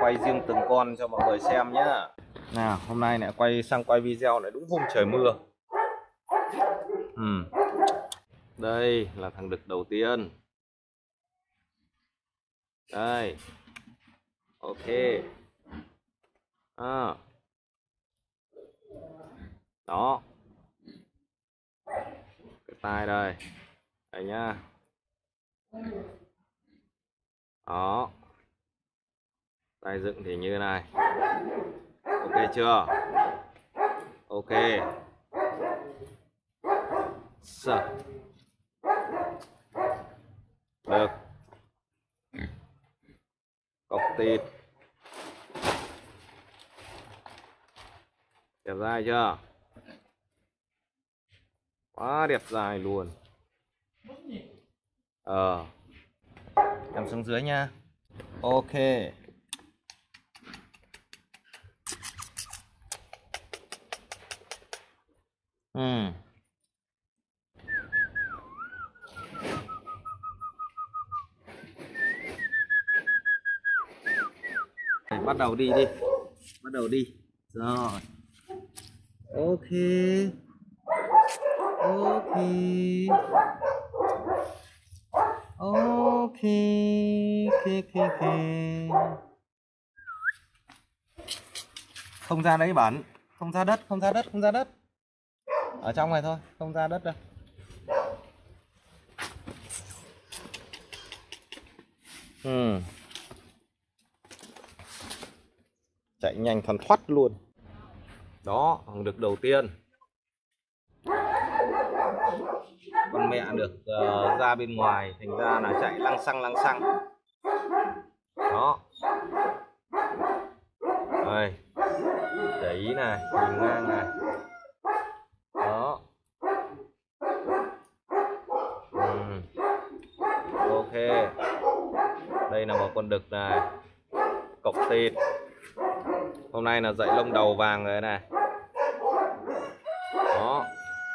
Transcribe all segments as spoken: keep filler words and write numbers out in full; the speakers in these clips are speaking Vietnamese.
quay riêng từng con cho mọi người xem nhá. Nào, hôm nay lại quay sang quay video lại đúng hôm trời mưa. Ừ. Đây là thằng đực đầu tiên. Đây. Ok. À. Đó. Cái tai đây. Đây nhá. Đó. Tai dựng thì như này. Ok chưa? Ok. Sợ. Được. Cọc tịt. Đẹp dai chưa? Quá đẹp dài luôn. Ờ. Em xuống dưới nha. Ok. Ừ. Bắt đầu đi đi. Bắt đầu đi. Rồi. Ok. Ok. Ok. Ok ok ok. Không ra đấy bẩn. Không ra đất, không ra đất, không ra đất. Ở trong này thôi, không ra đất đâu. Ừ. Chạy nhanh thoăn thoắt luôn. Đó, thằng đực đầu tiên. Con mẹ được uh, ra bên ngoài, thành ra là chạy lăng xăng lăng xăng. Đó. Đây. Để ý này, nhìn ngang này. Đó. Ừ. Ok. Đây là một con đực này. Cọc tịt. Hôm nay là dậy lông đầu vàng rồi này. Đó.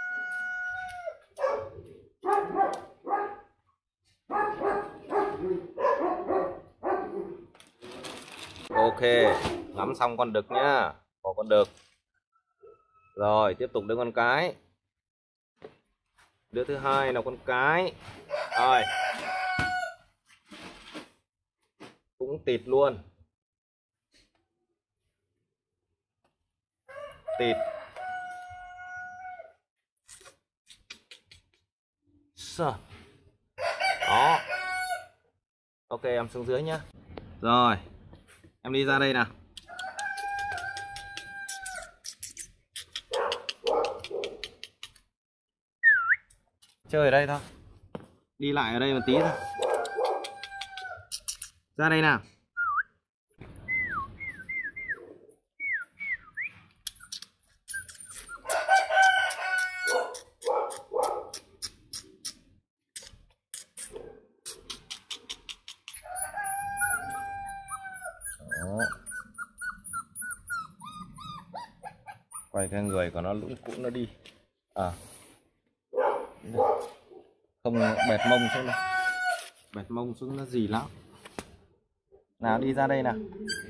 Ok, ngắm xong con đực nhá. Có con đực. Rồi, tiếp tục đến con cái. Đứa thứ hai là con cái. Rồi. Cũng tịt luôn. Tịt. Sợ. Đó. Ok, em xuống dưới nhá. Rồi. Em đi ra đây nào. Chơi ở đây thôi. Đi lại ở đây một tí thôi. Ra đây nào. Đó. Quay cái người của nó lũng cũng nó đi. À. Không bẹt mông xuống này. Bẹt mông xuống nó gì lắm. Nào đi ra đây nào.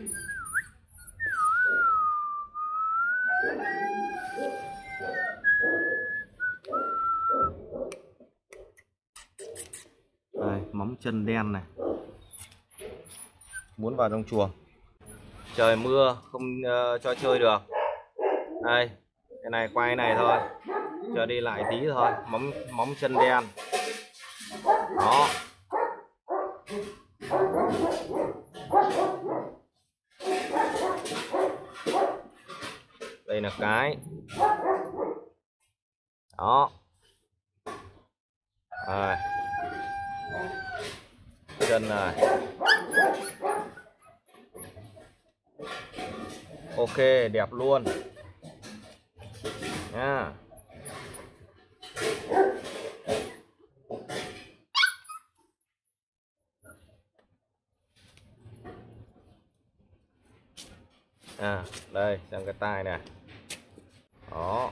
Đây, móng chân đen này. Muốn vào trong chuồng. Trời mưa không uh, cho chơi được. Đây, cái này quay này thôi. Cho đi lại tí thôi, móng móng chân đen. Đó. Đây là cái. Đó. Rồi. Chân này. Ok, đẹp luôn nha. À, đây, xem cái tai này. Đó.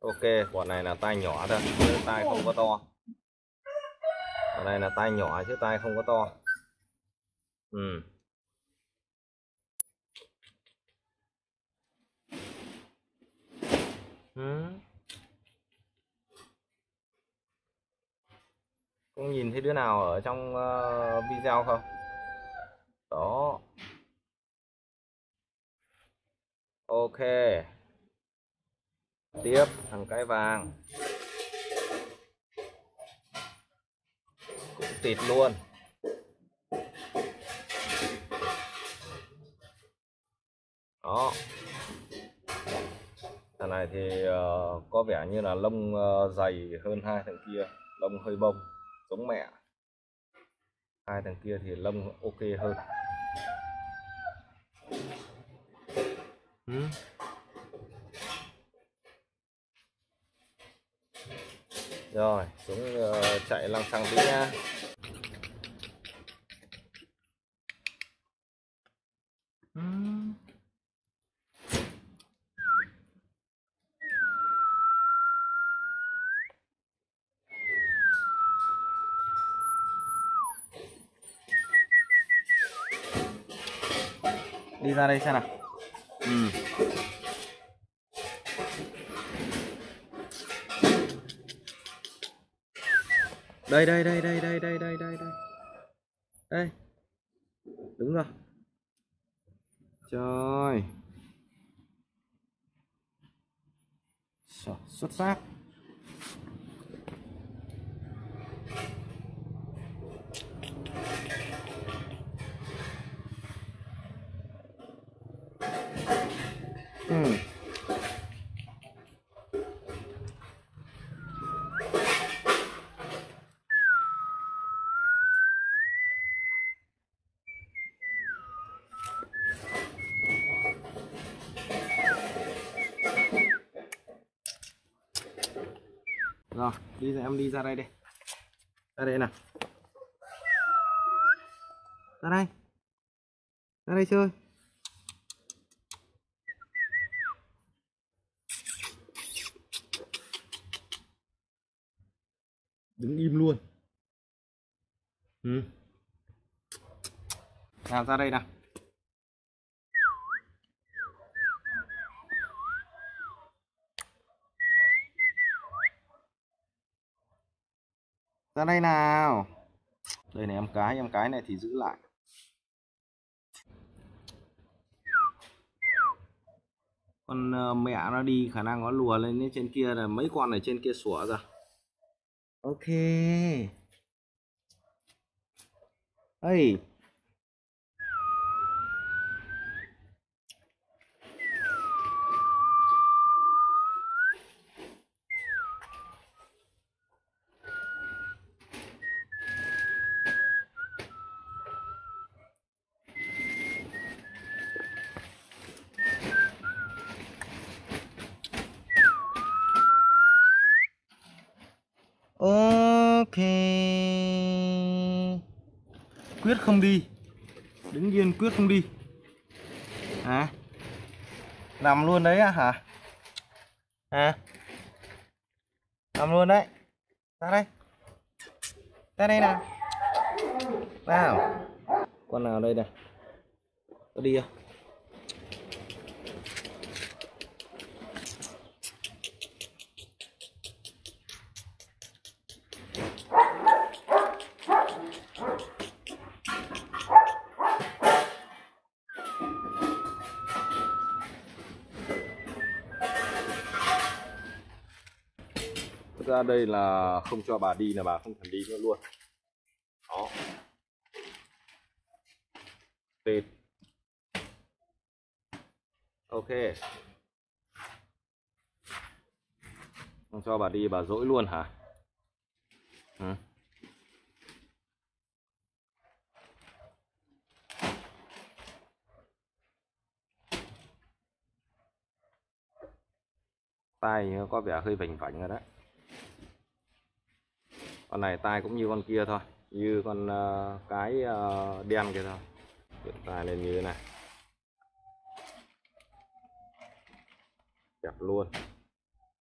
Ok, quả này là tai nhỏ thôi, tai không có to. Quả này là tai nhỏ chứ tai không có to. Ừ. Ừ. Có nhìn thấy đứa nào ở trong uh, video không? Đó. Ok. Tiếp thằng cái vàng. Cũng tịt luôn. Đó. Thằng này thì uh, có vẻ như là lông uh, dày hơn hai thằng kia, lông hơi bông giống mẹ. Hai thằng kia thì lông ok hơn. Ừ. Rồi xuống uh, chạy lăng xăng tí nha. Ừ. Đi ra đây xem nào. Ừ. Đây đây đây đây đây đây đây đây đây. Đây. Đúng rồi. Trời. Xuất sắc. Ừ. Rồi, đi ra em đi ra đây đi. Ra đây nào. Ra đây. Ra đây chơi. Đứng im luôn. Ừ. Nào ra đây nào. Ra đây nào. Đây này em cái, em cái này thì giữ lại. Con uh, mẹ nó đi khả năng nó lùa lên đến trên kia là mấy con ở trên kia sủa rồi. Ok. Hey. Ok. Quyết không đi. Đứng yên quyết không đi. Hả? Nằm luôn đấy à hả? Hả? Nằm luôn đấy. Ra đây. Ra đây nào. Nào. Con nào đây này? Có đi không? Thực ra đây là không cho bà đi là bà không thèm đi nữa luôn. Đó. Tịt. Ok. Không cho bà đi bà dỗi luôn hả? Ừ. Tai có vẻ hơi vành vảnh rồi đấy. Con này tai cũng như con kia thôi, như con uh, cái uh, đen kia thôi. Hiện tai lên như thế này. Đẹp luôn.